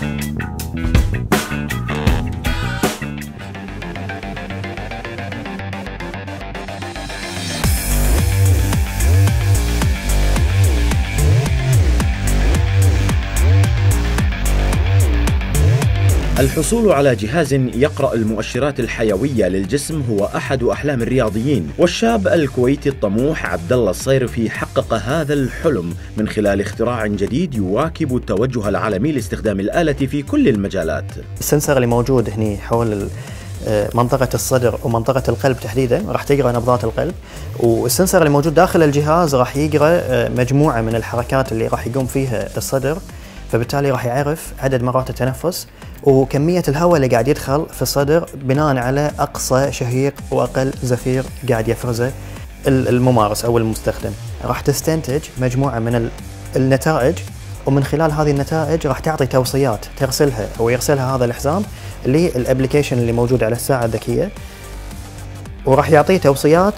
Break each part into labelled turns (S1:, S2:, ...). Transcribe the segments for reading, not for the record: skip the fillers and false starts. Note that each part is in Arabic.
S1: الحصول على جهاز يقرأ المؤشرات الحيوية للجسم هو أحد أحلام الرياضيين، والشاب الكويتي الطموح عبد الله الصيرفي حقق هذا الحلم من خلال اختراع جديد يواكب التوجه العالمي لاستخدام الآلة في كل المجالات.
S2: السنسر اللي موجود هنا حول منطقة الصدر ومنطقة القلب تحديدا راح تقرأ نبضات القلب، والسنسر اللي موجود داخل الجهاز راح يقرأ مجموعة من الحركات اللي راح يقوم فيها الصدر، فبالتالي راح يعرف عدد مرات التنفس وكمية الهواء اللي قاعد يدخل في الصدر بناء على أقصى شهيق وأقل زفير قاعد يفرزه الممارس أو المستخدم. راح تستنتج مجموعة من النتائج، ومن خلال هذه النتائج راح تعطي توصيات ترسلها أو يرسلها هذا الحزام للأبليكيشن اللي موجود على الساعة الذكية، وراح يعطيه توصيات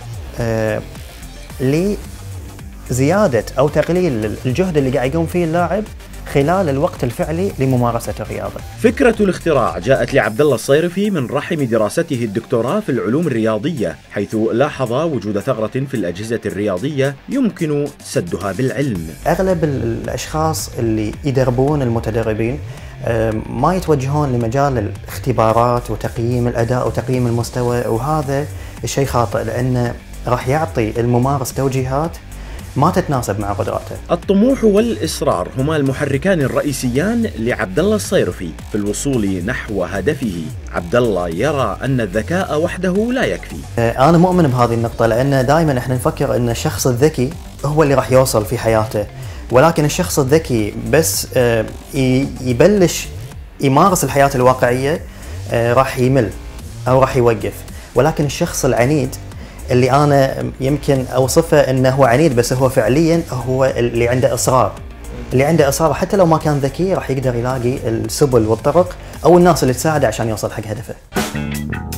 S2: لزيادة أو تقليل الجهد اللي قاعد يقوم فيه اللاعب خلال الوقت الفعلي لممارسة الرياضة.
S1: فكرة الاختراع جاءت لعبد الله الصيرفي من رحم دراسته الدكتوراه في العلوم الرياضية، حيث لاحظ وجود ثغرة في الأجهزة الرياضية يمكن سدها بالعلم.
S2: أغلب الأشخاص اللي يدربون المتدربين ما يتوجهون لمجال الاختبارات وتقييم الأداء وتقييم المستوى، وهذا الشيء خاطئ لأنه راح يعطي الممارس توجيهات ما تتناسب مع قدراته.
S1: الطموح والإصرار هما المحركان الرئيسيان لعبد الله الصيرفي في الوصول نحو هدفه. عبد الله يرى أن الذكاء وحده لا يكفي.
S2: أنا مؤمن بهذه النقطة، لأن دائما احنا نفكر أن الشخص الذكي هو اللي راح يوصل في حياته، ولكن الشخص الذكي بس يبلش يمارس الحياة الواقعية راح يمل أو راح يوقف. ولكن الشخص العنيد اللي أنا يمكن أوصفه أنه هو عنيد بس هو فعليا هو اللي عنده إصرار، اللي عنده إصرار حتى لو ما كان ذكي راح يقدر يلاقي السبل والطرق أو الناس اللي تساعده عشان يوصل حق هدفه.